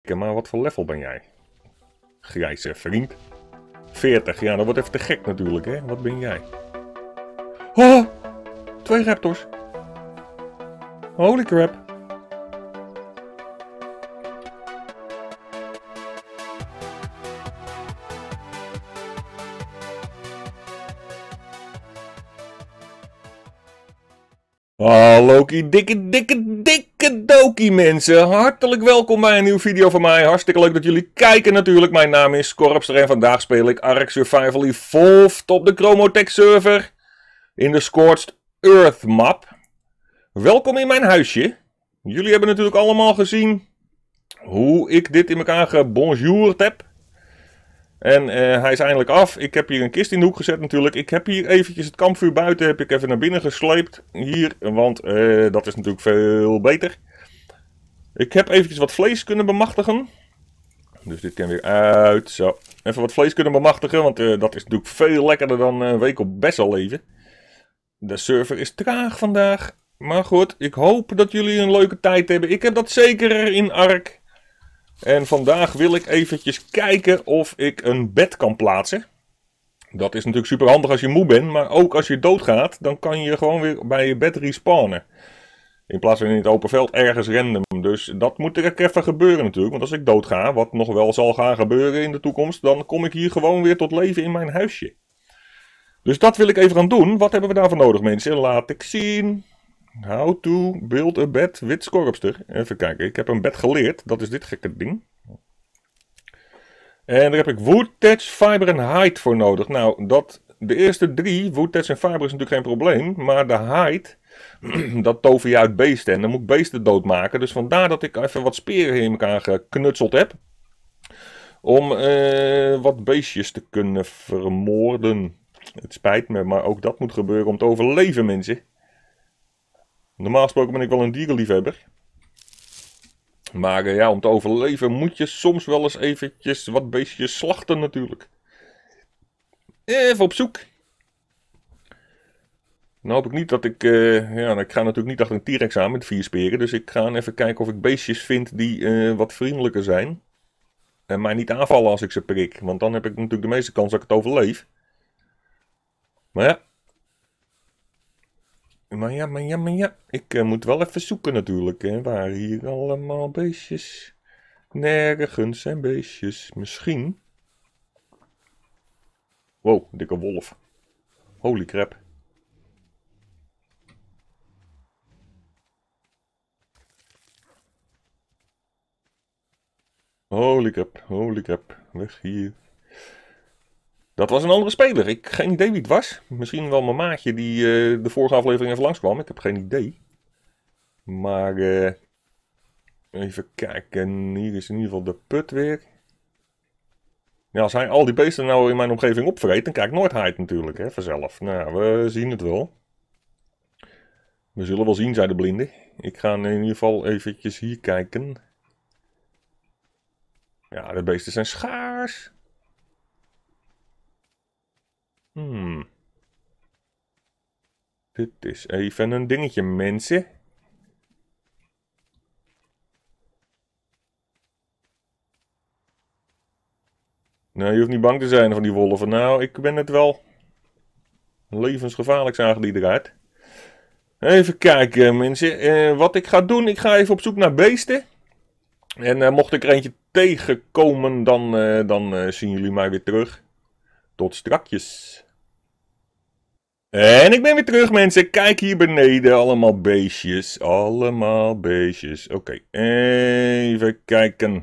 kijken, maar wat voor level ben jij? Grijze vriend. 40, ja, dat wordt even te gek natuurlijk, hè. Wat ben jij? Oh, 2 raptors. Holy crap. Hallo dikke dokie mensen. Hartelijk welkom bij een nieuwe video van mij. Hartstikke leuk dat jullie kijken natuurlijk. Mijn naam is Korpster en vandaag speel ik Ark Survival Evolved op de Chromotech server. In de Scorched Earth map. Welkom in mijn huisje. Jullie hebben natuurlijk allemaal gezien hoe ik dit in elkaar gebonjourd heb. En hij is eindelijk af. Ik heb hier een kist in de hoek gezet natuurlijk. Ik heb hier eventjes het kampvuur buiten heb ik even naar binnen gesleept. Hier, want dat is natuurlijk veel beter. Ik heb eventjes wat vlees kunnen bemachtigen. Dus dit kan weer uit. Zo, even wat vlees kunnen bemachtigen. Want dat is natuurlijk veel lekkerder dan een week op Bessel leven. De server is traag vandaag. Maar goed, ik hoop dat jullie een leuke tijd hebben. Ik heb dat zeker in Ark. En vandaag wil ik eventjes kijken of ik een bed kan plaatsen. Dat is natuurlijk super handig als je moe bent, maar ook als je doodgaat, dan kan je gewoon weer bij je bed respawnen. In plaats van in het open veld ergens random. Dus dat moet er even gebeuren natuurlijk, want als ik doodga, wat nog wel zal gaan gebeuren in de toekomst, dan kom ik hier gewoon weer tot leven in mijn huisje. Dus dat wil ik even gaan doen. Wat hebben we daarvoor nodig mensen? Laat ik zien. How to build a bed with Scorpster. Even kijken, ik heb een bed geleerd. Dat is dit gekke ding. En daar heb ik wood, thatch, fiber en hide voor nodig. Nou, de eerste 3, wood, thatch en fiber is natuurlijk geen probleem. Maar de hide, dat tover je uit beesten. En dan moet ik beesten doodmaken. Dus vandaar dat ik even wat speren in elkaar geknutseld heb. Om wat beestjes te kunnen vermoorden. Het spijt me, maar ook dat moet gebeuren om te overleven mensen. Normaal gesproken ben ik wel een dierenliefhebber. Maar ja, om te overleven moet je soms wel eens eventjes wat beestjes slachten natuurlijk. Even op zoek. Nou hoop ik niet dat ik... ik ga natuurlijk niet achter een T-Rex aan met 4 speren. Dus ik ga even kijken of ik beestjes vind die wat vriendelijker zijn. En mij niet aanvallen als ik ze prik. Want dan heb ik natuurlijk de meeste kans dat ik het overleef. Maar ja. Maar ja. Ik moet wel even zoeken natuurlijk. Hè. Waar hier allemaal beestjes. Nergens zijn beestjes. Misschien. Wow, dikke wolf. Holy crap. Holy crap. Weg hier. Dat was een andere speler. Ik heb geen idee wie het was. Misschien wel mijn maatje die de vorige aflevering even langskwam. Ik heb geen idee. Maar even kijken. Hier is in ieder geval de put weer. Ja, als hij al die beesten nou in mijn omgeving opvreet, dan krijg ik nooit hide natuurlijk. Hè, vanzelf. Nou, we zien het wel. We zullen wel zien, zei de blinde. Ik ga in ieder geval eventjes hier kijken. Ja, de beesten zijn schaars. Dit is even een dingetje, mensen. Nou, je hoeft niet bang te zijn van die wolven. Nou, ik ben het wel. Levensgevaarlijk zagen die eruit. Even kijken, mensen. Wat ik ga doen, ik ga even op zoek naar beesten. En mocht ik er eentje tegenkomen, dan zien jullie mij weer terug. Tot strakjes. En ik ben weer terug mensen, kijk hier beneden, allemaal beestjes, Oké, even kijken.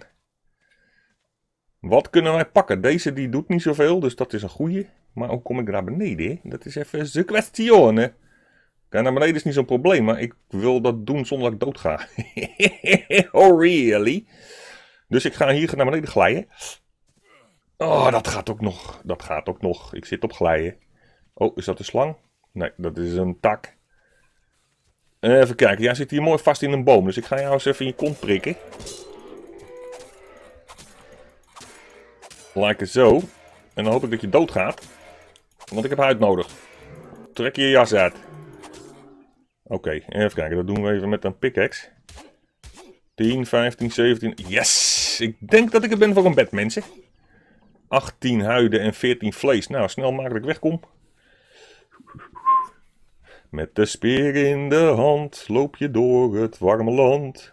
Wat kunnen wij pakken? Deze die doet niet zoveel, dus dat is een goeie. Maar hoe kom ik naar beneden? Dat is even de kwestie. Kijk, naar beneden is niet zo'n probleem, maar ik wil dat doen zonder dat ik dood ga. Oh really? Dus ik ga hier naar beneden glijden. Oh, dat gaat ook nog. Ik zit op glijden. Oh, is dat een slang? Nee, dat is een tak. Even kijken. Jij zit hier mooi vast in een boom. Dus ik ga jou eens even in je kont prikken. Like zo. En dan hoop ik dat je doodgaat. Want ik heb huid nodig. Trek je jas uit. Oké, even kijken. Dat doen we even met een pickaxe. 10, 15, 17. Yes! Yes, ik denk dat ik er ben voor een bed, mensen. 18 huiden en 14 vlees. Nou, snel maken dat ik wegkom. Met de speer in de hand loop je door het warme land.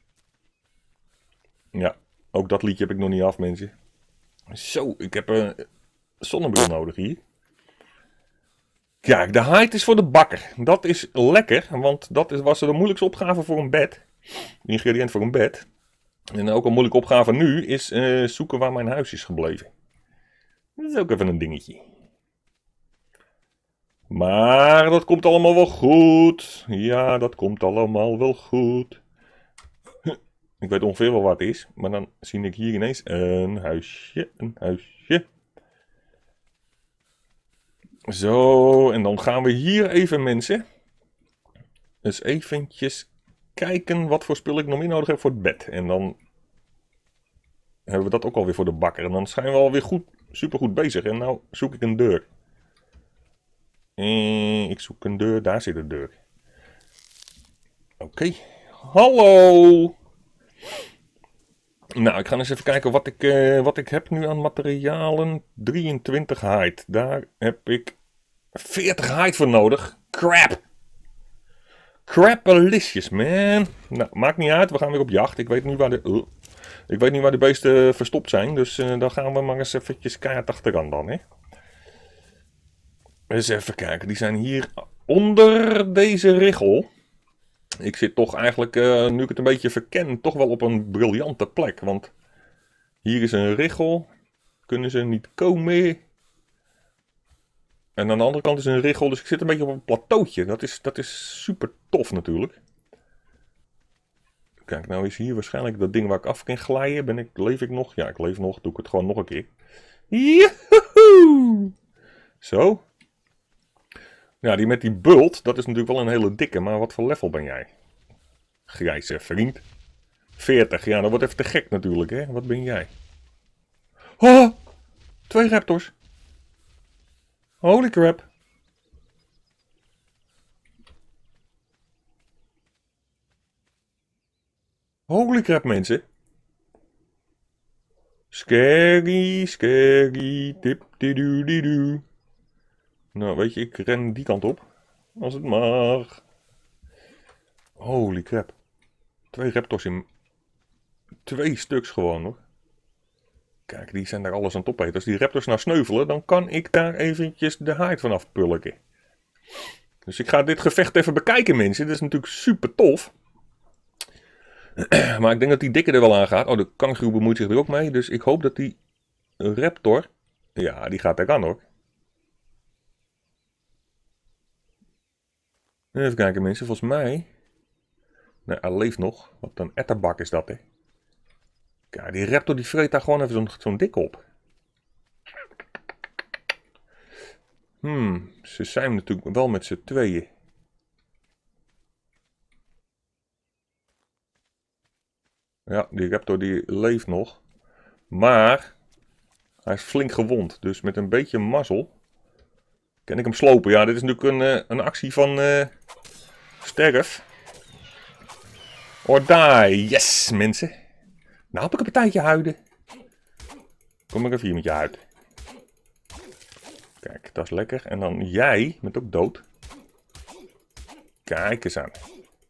Ja, ook dat liedje heb ik nog niet af, mensen. Zo, ik heb een zonnebril nodig hier. Kijk, de hide is voor de bakker. Dat is lekker, want dat was de moeilijkste opgave voor een bed. Ingrediënt voor een bed. En ook een moeilijke opgave nu is zoeken waar mijn huis is gebleven. Dat is ook even een dingetje. Maar dat komt allemaal wel goed. Ja, dat komt allemaal wel goed. Ik weet ongeveer wel wat het is. Maar dan zie ik hier ineens een huisje. Een huisje. Zo, en dan gaan we hier even, mensen. Dus eventjes kijken wat voor spul ik nog meer nodig heb voor het bed. En dan hebben we dat ook alweer voor de bakker. En dan zijn we alweer goed, super goed bezig. En nou zoek ik een deur. Ik zoek een deur, daar zit een deur. Oké. Hallo! Nou, ik ga eens even kijken wat ik heb nu aan materialen. 23 hide. Daar heb ik 40 hide voor nodig. Crap! Crapalicious, man. Nou, maakt niet uit. We gaan weer op jacht. Ik weet niet waar de beesten verstopt zijn. Dus dan gaan we maar eens eventjes keihard achteraan dan, hè. Eens even kijken. Die zijn hier onder deze richel. Ik zit toch eigenlijk, nu ik het een beetje verken, toch wel op een briljante plek. Want hier is een richel. Kunnen ze niet komen. En aan de andere kant is een richel. Dus ik zit een beetje op een plateautje. Dat is super tof natuurlijk. Kijk, nou is hier waarschijnlijk dat ding waar ik af kan glijden. Leef ik nog? Ja, ik leef nog. Doe ik het gewoon nog een keer. Joehoe! Zo. Ja, die met die bult, dat is natuurlijk wel een hele dikke. Maar wat voor level ben jij? Grijze vriend. 40, ja, dat wordt even te gek natuurlijk, hè. Wat ben jij? Oh! 2 raptors. Holy crap. Holy crap, mensen. Scary, scary, tip di doo. Nou, weet je, ik ren die kant op. Als het mag. Holy crap. 2 raptors in 2 stuks gewoon hoor. Kijk, die zijn daar alles aan het opeten. Als die raptors nou sneuvelen, dan kan ik daar eventjes de hide vanaf pulken. Dus ik ga dit gevecht even bekijken, mensen. Dit is natuurlijk super tof. Maar ik denk dat die dikke er wel aan gaat. Oh, de kangoeroe bemoeit zich er ook mee. Dus ik hoop dat die raptor... Ja, die gaat er aan hoor. Even kijken mensen, volgens mij... Nee, hij leeft nog. Wat een etterbak is dat, hè. Kijk, die raptor die vreet daar gewoon even zo'n dik op. Ze zijn natuurlijk wel met z'n tweeën. Ja, die raptor die leeft nog. Maar hij is flink gewond. Dus met een beetje mazzel kan ik hem slopen. Ja, dit is natuurlijk een actie van sterf. Or die. Yes, mensen. Nou heb ik een partijtje huiden. Kom maar even hier met je huid. Kijk, dat is lekker. En dan jij, met ook dood. Kijk eens aan.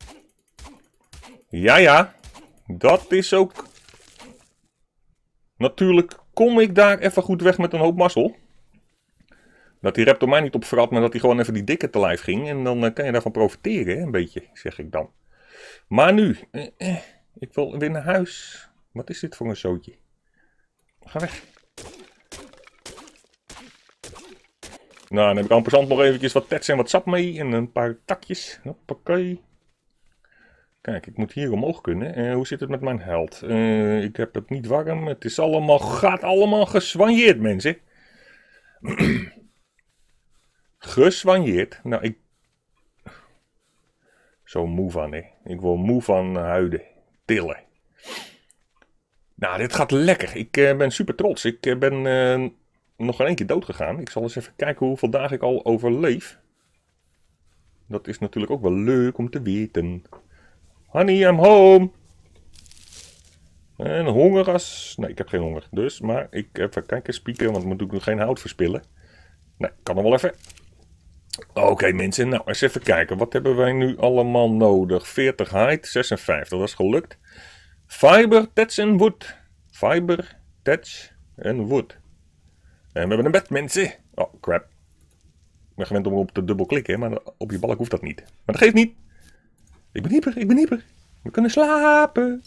Ja, ja. Dat is ook... Natuurlijk kom ik daar even goed weg met een hoop mazzel. Dat die raptor mij niet opvrat, maar dat hij gewoon even die dikke te lijf ging. En dan kan je daarvan profiteren, hè? Een beetje, zeg ik dan. Maar nu, ik wil weer naar huis. Wat is dit voor een zootje? Ga weg. Nou, dan heb ik ampersand nog eventjes wat tets en wat sap mee. En een paar takjes. Hoppakee. Kijk, ik moet hier omhoog kunnen. Hoe zit het met mijn held? Ik heb het niet warm. Het is allemaal, gaat allemaal geswanjeerd, mensen. Geswanjeerd. Nou, ik... Zo moe van, hè. Ik word moe van huiden. Tillen. Nou, dit gaat lekker. Ik ben super trots. Ik ben nog in één keer dood gegaan. Ik zal eens even kijken hoeveel dagen ik al overleef. Dat is natuurlijk ook wel leuk om te weten. Honey, I'm home. En hongeras. Nee, ik heb geen honger. Dus, maar ik even kijken, spieken, want ik moet ook geen hout verspillen. Nee, kan nog wel even. Oké, mensen, nou eens even kijken. Wat hebben wij nu allemaal nodig? 40 hide, 56, dat is gelukt. Fiber, thatch en wood. Fiber, thatch en wood. En we hebben een bed, mensen. Oh, crap. Ik ben gewend om op te dubbel klikken, maar op je balk hoeft dat niet. Maar dat geeft niet. Ik ben hyper. We kunnen slapen.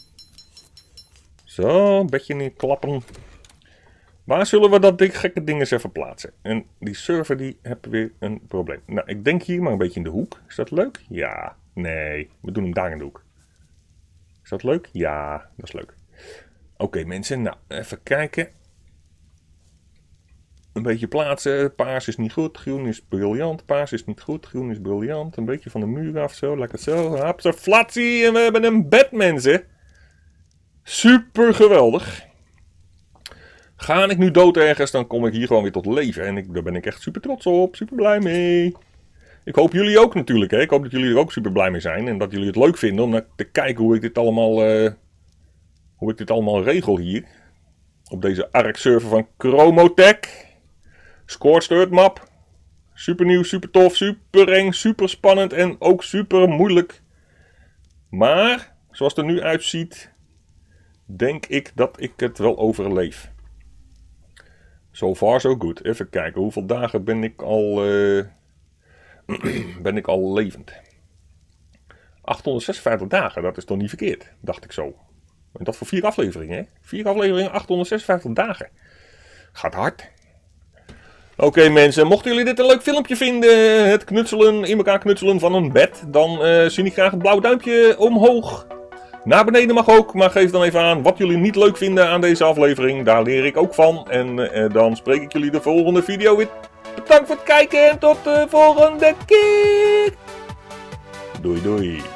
Zo, bedje niet klappen. Waar zullen we dat gekke ding eens even plaatsen? En die server die heeft weer een probleem. Nou, ik denk hier maar een beetje in de hoek. Is dat leuk? Ja. Nee, we doen hem daar in de hoek. Is dat leuk? Ja, dat is leuk. Oké, mensen, nou, even kijken. Een beetje plaatsen. Paars is niet goed, groen is briljant. Paars is niet goed, groen is briljant. Een beetje van de muur af, zo, lekker zo. Hapsa, flatsie, en we hebben een bed, mensen. Super geweldig. Ga ik nu dood ergens, dan kom ik hier gewoon weer tot leven. En daar ben ik echt super trots op, super blij mee. Ik hoop jullie ook natuurlijk, hè. Ik hoop dat jullie er ook super blij mee zijn. En dat jullie het leuk vinden om te kijken hoe ik dit allemaal regel hier. Op deze ARK server van Chromotech. Scorched Earth map. Super nieuw, super tof, super eng, super spannend en ook super moeilijk. Maar, zoals het er nu uitziet, denk ik dat ik het wel overleef. So far so good. Even kijken, hoeveel dagen ben ik al levend? 856 dagen, dat is toch niet verkeerd, dacht ik zo. En dat voor 4 afleveringen, hè? 4 afleveringen, 856 dagen. Gaat hard. Oké, mensen, mochten jullie dit een leuk filmpje vinden, het knutselen, in elkaar knutselen van een bed, dan zie ik graag het blauwe duimpje omhoog. Naar beneden mag ook, maar geef dan even aan wat jullie niet leuk vinden aan deze aflevering. Daar leer ik ook van. En dan spreek ik jullie de volgende video weer. Bedankt voor het kijken en tot de volgende keer. Doei doei.